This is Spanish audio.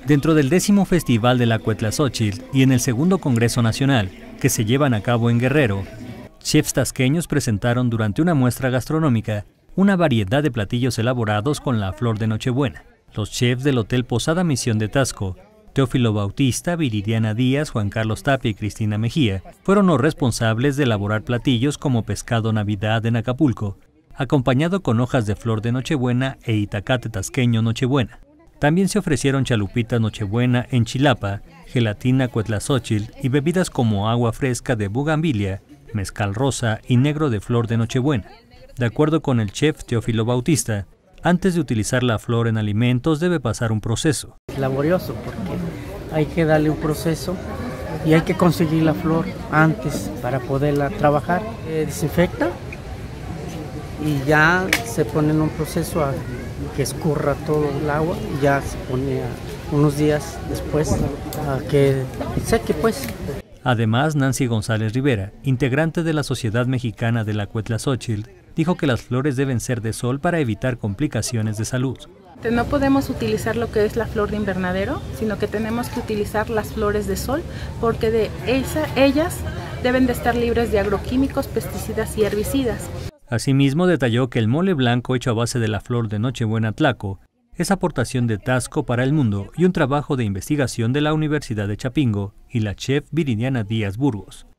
Dentro del 10º Festival de la Cuetlazóchitl y en el 2º Congreso Nacional, que se llevan a cabo en Guerrero, chefs tasqueños presentaron durante una muestra gastronómica una variedad de platillos elaborados con la flor de Nochebuena. Los chefs del Hotel Posada Misión de Taxco, Teófilo Bautista, Viridiana Díaz, Juan Carlos Tapia y Cristina Mejía, fueron los responsables de elaborar platillos como pescado Navidad en Acapulco, acompañado con hojas de flor de Nochebuena e itacate tasqueño Nochebuena. También se ofrecieron chalupitas Nochebuena en Chilapa, gelatina Cuetlazóchitl y bebidas como agua fresca de bugambilia, mezcal rosa y negro de flor de Nochebuena. De acuerdo con el chef Teófilo Bautista, antes de utilizar la flor en alimentos debe pasar un proceso. Es laborioso porque hay que darle un proceso y hay que conseguir la flor antes para poderla trabajar. Desinfecta y ya se pone en un proceso a que escurra todo el agua y ya se pone unos días después a que seque pues. Además, Nancy González Rivera, integrante de la Sociedad Mexicana de la Cuetlazóchitl, dijo que las flores deben ser de sol para evitar complicaciones de salud. No podemos utilizar lo que es la flor de invernadero, sino que tenemos que utilizar las flores de sol, porque ellas deben de estar libres de agroquímicos, pesticidas y herbicidas. Asimismo, detalló que el mole blanco hecho a base de la flor de Nochebuena tlaco es aportación de Taxco para el mundo y un trabajo de investigación de la Universidad de Chapingo y la chef Viridiana Díaz Burgos.